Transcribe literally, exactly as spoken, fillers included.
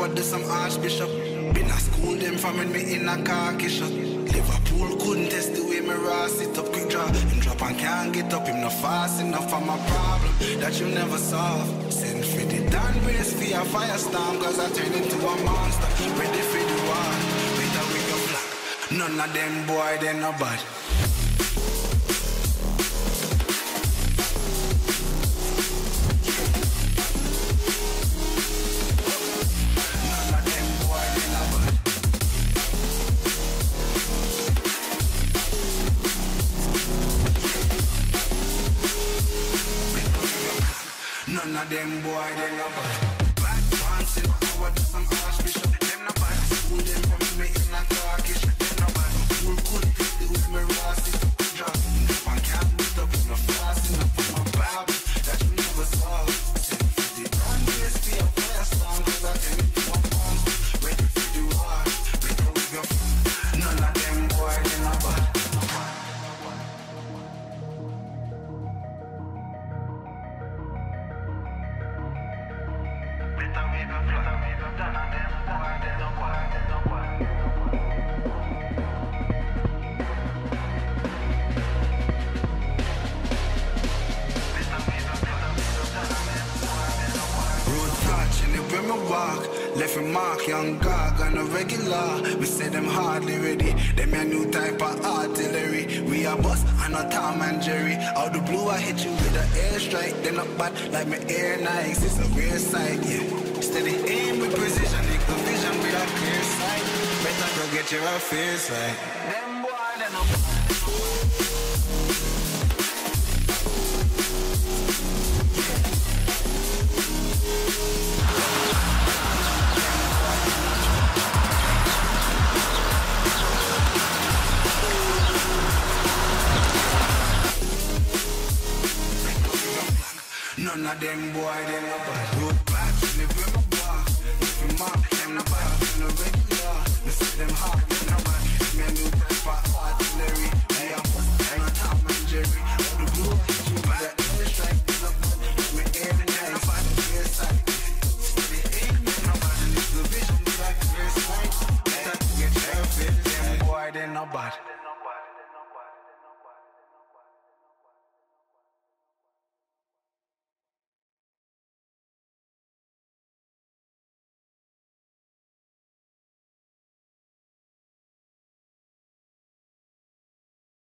power to some archbishop. Been a school them from when me in a khaki shop. Liverpool couldn't test the way me raw sit up quick draw. Him drop and can't get up, him not fast enough for my problem that you never solve. Send for the down race for a firestorm, cause I turn into a monster. Ready for the war, better with your flag. None of them boy, they no bad. None of them boy, they no bad. Bad ones in power to some archbishop. Them no bad. School them from me in a khaki shop. Them no bad. Fool couldn't take the way me raw sit up and drop. If I can't beat up, if no fast enough for my Bible that you never solve. Send for the damn race for your fire song, cause I tell you to one monster. Ready for the war, better with your friend. None of them boy, they no bad. Left a mark, young gog on a regular. We say them hardly ready. Them a new type of artillery. We a bust and a Tom and Jerry. Out the blue I hit you with an airstrike. Them not bad like my air nights. It's a rare sight, yeah. Steady aim with precision. Make the vision with a clear sight. Better go get your affairs right. Them boy, they no bad. None of them boy, they no bad. Road back, live with my bar. If you mark, them no bad. Them no regular. We see them hard.